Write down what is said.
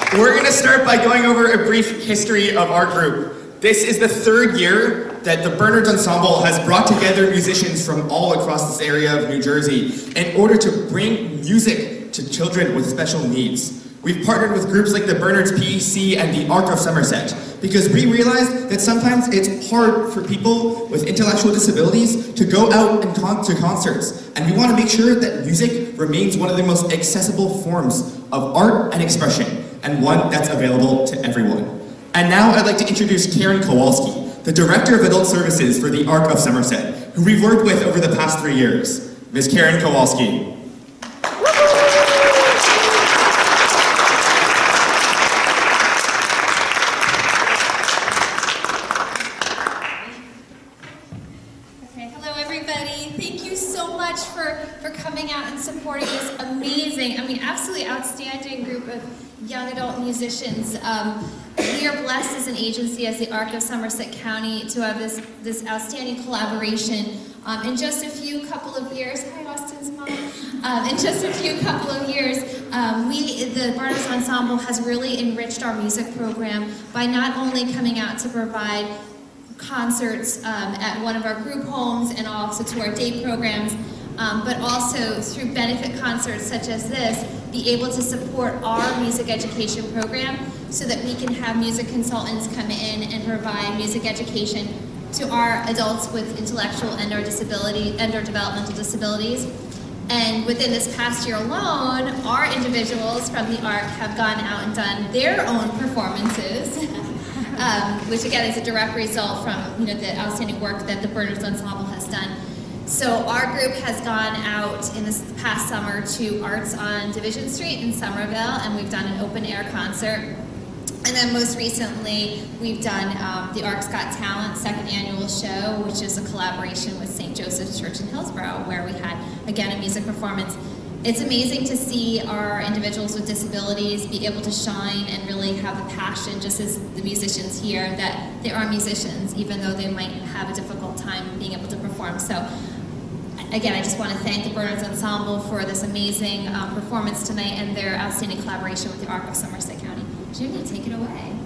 We're going to start by going over a brief history of our group. This is the third year that the Bernards Ensemble has brought together musicians from all across this area of New Jersey in order to bring music to children with special needs. We've partnered with groups like the Bernards PC and the Arc of Somerset because we realized that sometimes it's hard for people with intellectual disabilities to go out and to concerts. And we want to make sure that music remains one of the most accessible forms of art and expression, and one that's available to everyone. And now I'd like to introduce Karen Kowalski, the Director of Adult Services for the Arc of Somerset, who we've worked with over the past 3 years. Ms. Karen Kowalski. Supporting this amazing, absolutely outstanding group of young adult musicians. We are blessed as an agency, as the Arc of Somerset County, to have this outstanding collaboration. In just a few couple of years, hi Austin's mom. In just a few couple of years, the Bernards Ensemble has really enriched our music program by not only coming out to provide concerts at one of our group homes and also to our day programs, but also through benefit concerts such as this, be able to support our music education program so that we can have music consultants come in and provide music education to our adults with intellectual and/or developmental disabilities. And within this past year alone, our individuals from the ARC have gone out and done their own performances, which again is a direct result from the outstanding work that the Bernards Ensemble has done. So our group has gone out in this past summer to Arts on Division Street in Somerville, and we've done an open air concert. And then most recently, we've done the Arc's Got Talent second annual show, which is a collaboration with St. Joseph's Church in Hillsborough, where we had, again, a music performance. It's amazing to see our individuals with disabilities be able to shine and really have the passion, just as the musicians here, that they are musicians, even though they might have a difficult time being able to perform. So, again, I just want to thank the Bernards Ensemble for this amazing performance tonight and their outstanding collaboration with the Arc of Somerset County. Junie, take it away.